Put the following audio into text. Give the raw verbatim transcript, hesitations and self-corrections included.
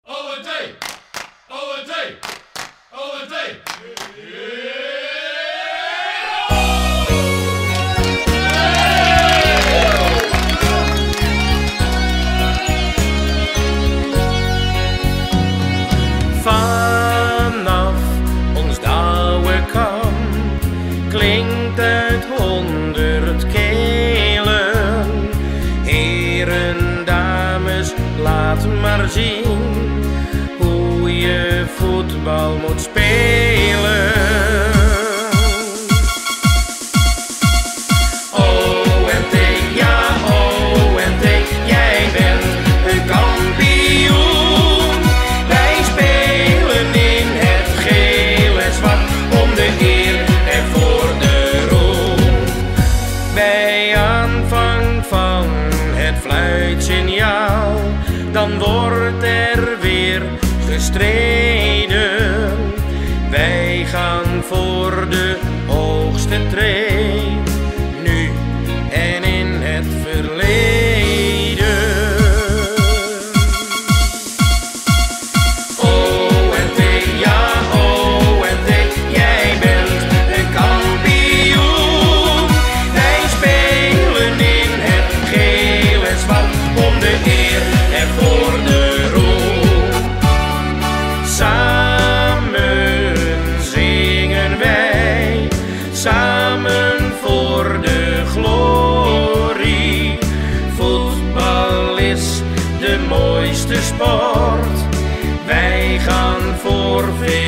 O N T! O N T! O N T! Vanaf ons Douwekamp klinkt uit honderd kelen. Heren, dames, laat maar zien hoe je voetbal moet spelen. O N T, ja O N T, jij bent een kampioen. Wij spelen in het geel en zwart om de eer en voor de roem. Bij aanvang van het fluitsignaal, dan wordt er weer gestreden. Wij gaan voor de hoogste tree, nu en in het verleden. O N T, ja O N T, jij bent een kampioen. Wij spelen in het geel en zwart om de eer en voor de roem. Samen zingen wij, samen voor de glorie. Voetbal is de mooiste sport, wij gaan voor veel.